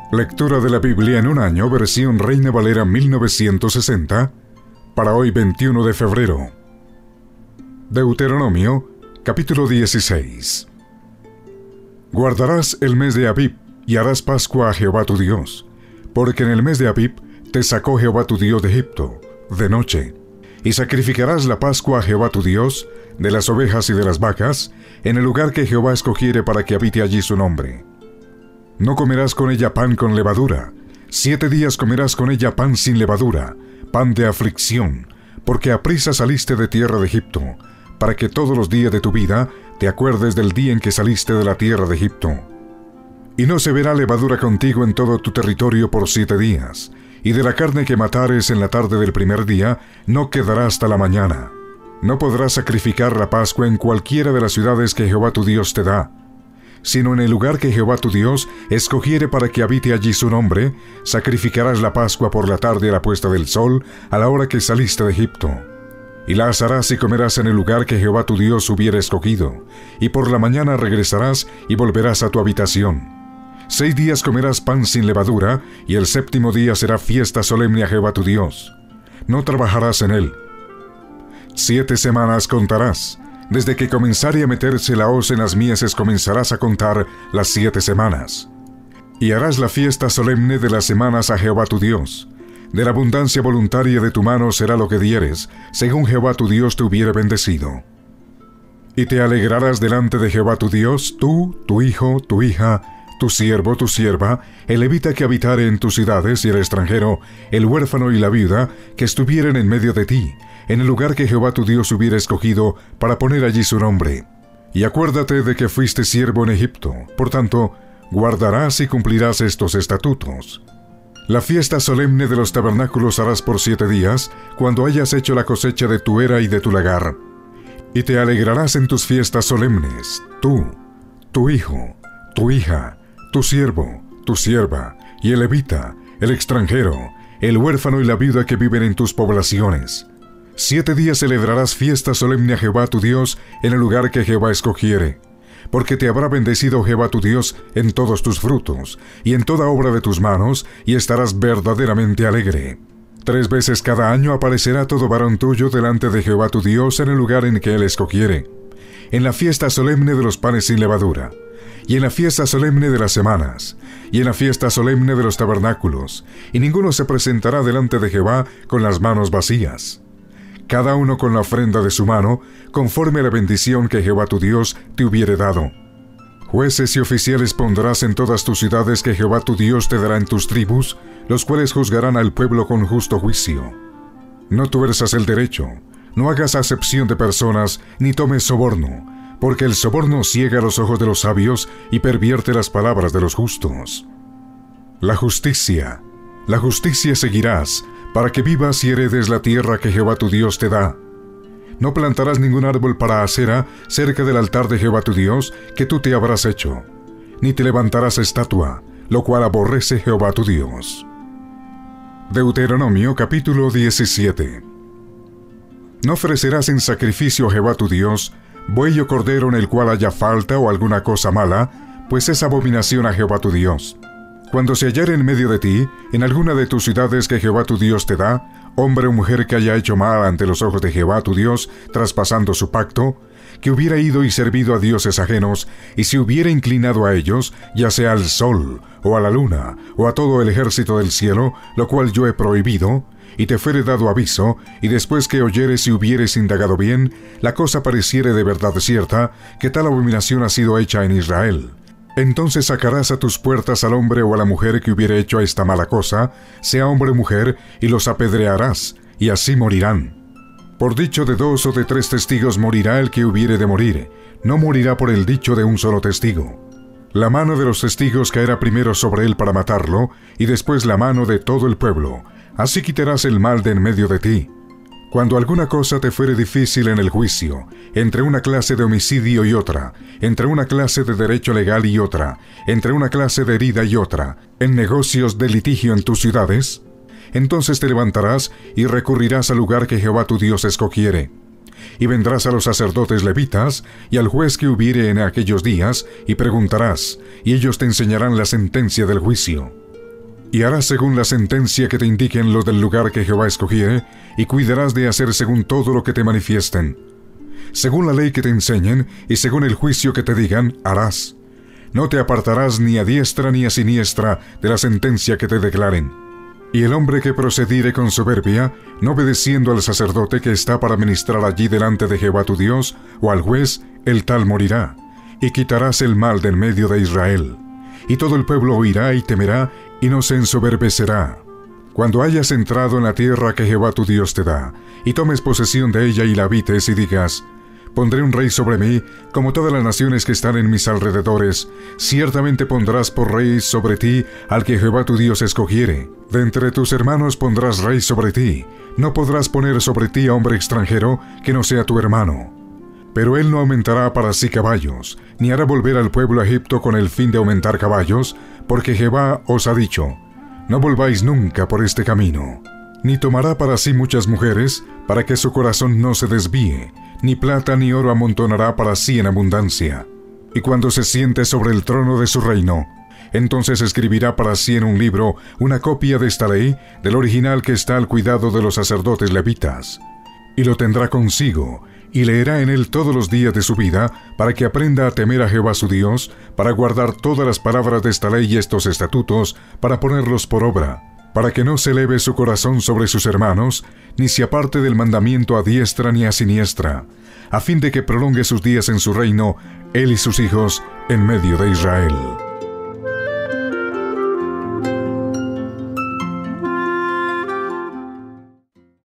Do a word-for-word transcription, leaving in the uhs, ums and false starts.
Lectura de la Biblia en un año, versión Reina Valera mil novecientos sesenta, para hoy veintiuno de febrero. Deuteronomio, capítulo dieciséis. Guardarás el mes de Abib y harás Pascua a Jehová tu Dios, porque en el mes de Abib te sacó Jehová tu Dios de Egipto, de noche, y sacrificarás la Pascua a Jehová tu Dios, de las ovejas y de las vacas, en el lugar que Jehová escogiere para que habite allí su nombre. No comerás con ella pan con levadura, siete días comerás con ella pan sin levadura, pan de aflicción, porque aprisa saliste de tierra de Egipto, para que todos los días de tu vida te acuerdes del día en que saliste de la tierra de Egipto. Y no se verá levadura contigo en todo tu territorio por siete días, y de la carne que matares en la tarde del primer día no quedará hasta la mañana. No podrás sacrificar la Pascua en cualquiera de las ciudades que Jehová tu Dios te da, sino en el lugar que Jehová tu Dios escogiere para que habite allí su nombre, sacrificarás la Pascua por la tarde a la puesta del sol, a la hora que saliste de Egipto. Y la asarás y comerás en el lugar que Jehová tu Dios hubiera escogido, y por la mañana regresarás y volverás a tu habitación. Seis días comerás pan sin levadura, y el séptimo día será fiesta solemne a Jehová tu Dios. No trabajarás en él. Siete semanas contarás. Desde que comenzare a meterse la hoz en las mieses comenzarás a contar las siete semanas. Y harás la fiesta solemne de las semanas a Jehová tu Dios. De la abundancia voluntaria de tu mano será lo que dieres, según Jehová tu Dios te hubiere bendecido. Y te alegrarás delante de Jehová tu Dios, tú, tu hijo, tu hija, tu siervo, tu sierva, el levita que habitare en tus ciudades y el extranjero, el huérfano y la viuda, que estuvieren en medio de ti, en el lugar que Jehová tu Dios hubiera escogido para poner allí su nombre. Y acuérdate de que fuiste siervo en Egipto, por tanto, guardarás y cumplirás estos estatutos. La fiesta solemne de los tabernáculos harás por siete días, cuando hayas hecho la cosecha de tu era y de tu lagar. Y te alegrarás en tus fiestas solemnes, tú, tu hijo, tu hija, tu siervo, tu sierva, y el levita, el extranjero, el huérfano y la viuda que viven en tus poblaciones. Siete días celebrarás fiesta solemne a Jehová tu Dios en el lugar que Jehová escogiere, porque te habrá bendecido Jehová tu Dios en todos tus frutos, y en toda obra de tus manos, y estarás verdaderamente alegre. Tres veces cada año aparecerá todo varón tuyo delante de Jehová tu Dios en el lugar en que él escogiere, en la fiesta solemne de los panes sin levadura, y en la fiesta solemne de las semanas, y en la fiesta solemne de los tabernáculos, y ninguno se presentará delante de Jehová con las manos vacías. Cada uno con la ofrenda de su mano, conforme a la bendición que Jehová tu Dios te hubiere dado. Jueces y oficiales pondrás en todas tus ciudades que Jehová tu Dios te dará en tus tribus, los cuales juzgarán al pueblo con justo juicio. No tuerzas el derecho, no hagas acepción de personas, ni tomes soborno, porque el soborno ciega los ojos de los sabios y pervierte las palabras de los justos. La justicia, la justicia seguirás, para que vivas y heredes la tierra que Jehová tu Dios te da. No plantarás ningún árbol para acera cerca del altar de Jehová tu Dios, que tú te habrás hecho, ni te levantarás estatua, lo cual aborrece Jehová tu Dios. Deuteronomio capítulo diecisiete. No ofrecerás en sacrificio a Jehová tu Dios buey o cordero en el cual haya falta o alguna cosa mala, pues es abominación a Jehová tu Dios. Cuando se hallare en medio de ti, en alguna de tus ciudades que Jehová tu Dios te da, hombre o mujer que haya hecho mal ante los ojos de Jehová tu Dios, traspasando su pacto, que hubiera ido y servido a dioses ajenos, y se hubiera inclinado a ellos, ya sea al sol, o a la luna, o a todo el ejército del cielo, lo cual yo he prohibido, y te fuere dado aviso, y después que oyeres y hubieres indagado bien, la cosa pareciere de verdad cierta, que tal abominación ha sido hecha en Israel. Entonces sacarás a tus puertas al hombre o a la mujer que hubiere hecho esta mala cosa, sea hombre o mujer, y los apedrearás, y así morirán. Por dicho de dos o de tres testigos morirá el que hubiere de morir, no morirá por el dicho de un solo testigo. La mano de los testigos caerá primero sobre él para matarlo, y después la mano de todo el pueblo, así quitarás el mal de en medio de ti. Cuando alguna cosa te fuere difícil en el juicio, entre una clase de homicidio y otra, entre una clase de derecho legal y otra, entre una clase de herida y otra, en negocios de litigio en tus ciudades, entonces te levantarás y recurrirás al lugar que Jehová tu Dios escogiere. Y vendrás a los sacerdotes levitas y al juez que hubiere en aquellos días, y preguntarás, y ellos te enseñarán la sentencia del juicio. Y harás según la sentencia que te indiquen los del lugar que Jehová escogiere, y cuidarás de hacer según todo lo que te manifiesten. Según la ley que te enseñen, y según el juicio que te digan, harás. No te apartarás ni a diestra ni a siniestra de la sentencia que te declaren. Y el hombre que procediere con soberbia, no obedeciendo al sacerdote que está para ministrar allí delante de Jehová tu Dios, o al juez, el tal morirá, y quitarás el mal del medio de Israel. Y todo el pueblo oirá y temerá, y no se ensoberbecerá. Cuando hayas entrado en la tierra que Jehová tu Dios te da, y tomes posesión de ella y la habites, y digas: pondré un rey sobre mí, como todas las naciones que están en mis alrededores, ciertamente pondrás por rey sobre ti al que Jehová tu Dios escogiere. De entre tus hermanos pondrás rey sobre ti. No podrás poner sobre ti a hombre extranjero que no sea tu hermano. Pero él no aumentará para sí caballos, ni hará volver al pueblo a Egipto con el fin de aumentar caballos, porque Jehová os ha dicho: no volváis nunca por este camino. Ni tomará para sí muchas mujeres, para que su corazón no se desvíe, ni plata ni oro amontonará para sí en abundancia. Y cuando se siente sobre el trono de su reino, entonces escribirá para sí en un libro una copia de esta ley, del original que está al cuidado de los sacerdotes levitas. Y lo tendrá consigo, y leerá en él todos los días de su vida, para que aprenda a temer a Jehová su Dios, para guardar todas las palabras de esta ley y estos estatutos, para ponerlos por obra, para que no se eleve su corazón sobre sus hermanos, ni se aparte del mandamiento a diestra ni a siniestra, a fin de que prolongue sus días en su reino, él y sus hijos, en medio de Israel.